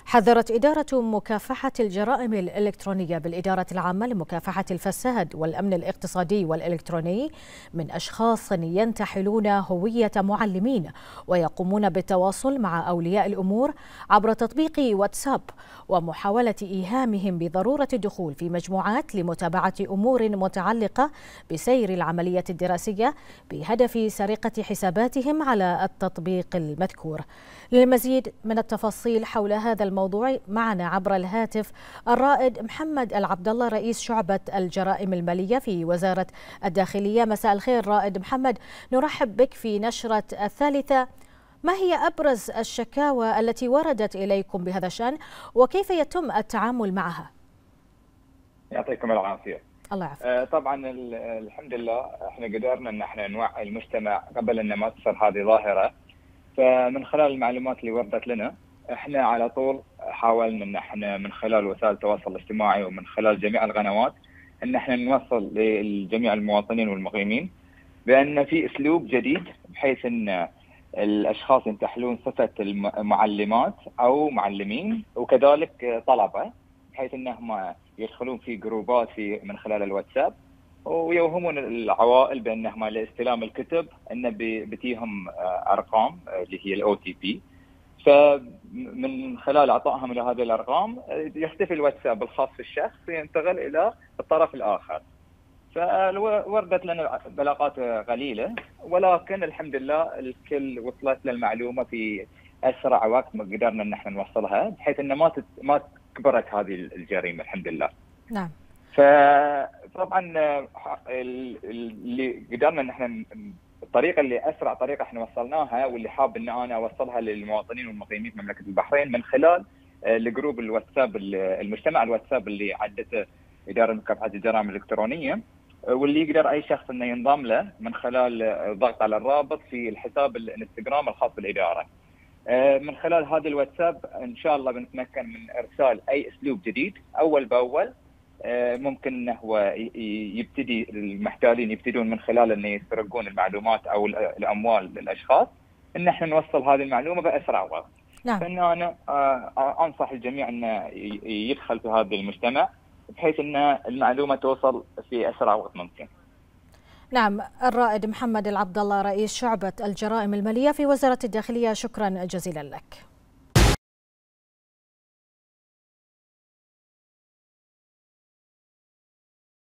حذرت إدارة مكافحة الجرائم الإلكترونية بالإدارة العامة لمكافحة الفساد والأمن الاقتصادي والإلكتروني من أشخاص ينتحلون هوية معلمين ويقومون بالتواصل مع أولياء الأمور عبر تطبيق واتساب ومحاولة إيهامهم بضرورة الدخول في مجموعات لمتابعة أمور متعلقة بسير العملية الدراسية بهدف سرقة حساباتهم على التطبيق المذكور. للمزيد من التفاصيل حول هذا الموضوع معنا عبر الهاتف الرائد محمد العبدالله رئيس شعبة الجرائم المالية في وزارة الداخلية. مساء الخير رائد محمد، نرحب بك في نشرة الثالثة. ما هي أبرز الشكاوى التي وردت إليكم بهذا الشأن وكيف يتم التعامل معها؟ يعطيكم العافية. الله يعافيك. طبعا الحمد لله احنا قدرنا ان احنا نوعي المجتمع قبل ان ما تصير هذه ظاهرة. فمن خلال المعلومات اللي وردت لنا احنا على طول حاولنا ان احنا من خلال وسائل التواصل الاجتماعي ومن خلال جميع القنوات ان احنا نوصل لجميع المواطنين والمقيمين بان في اسلوب جديد بحيث ان الاشخاص ينتحلون صفة المعلمات او معلمين وكذلك طلبة، بحيث انهم يدخلون في جروبات من خلال الواتساب ويوهمون العوائل بانهم لاستلام الكتب ان بتيهم ارقام اللي هي الاو تي بي. فمن خلال اعطائهم لهذه الارقام يختفي الواتساب الخاص بالشخص وينتقل الى الطرف الاخر. فوردت لنا بلاغات قليله، ولكن الحمد لله الكل وصلت للمعلومه في اسرع وقت ما قدرنا ان احنا نوصلها، بحيث ان ما كبرت هذه الجريمه الحمد لله. نعم. فطبعا اللي قدرنا ان احنا الطريقه اللي اسرع طريقه احنا وصلناها واللي حاب ان انا اوصلها للمواطنين والمقيمين في مملكه البحرين من خلال الجروب الواتساب المجتمع الواتساب اللي عدته اداره مكافحه الجرائم الالكترونيه، واللي يقدر اي شخص انه ينضم له من خلال الضغط على الرابط في الحساب الانستغرام الخاص بالاداره. من خلال هذا الواتساب ان شاء الله بنتمكن من ارسال اي اسلوب جديد اول باول. ممكن انه هو يبتدي المحتالين يبتدون من خلال انه يسرقون المعلومات او الاموال للاشخاص، ان احنا نوصل هذه المعلومه باسرع وقت. نعم. فان انا انصح الجميع انه يدخل في هذا المجتمع بحيث ان المعلومه توصل في اسرع وقت ممكن. نعم، الرائد محمد العبدالله رئيس شعبة الجرائم المالية في وزارة الداخلية، شكرا جزيلا لك.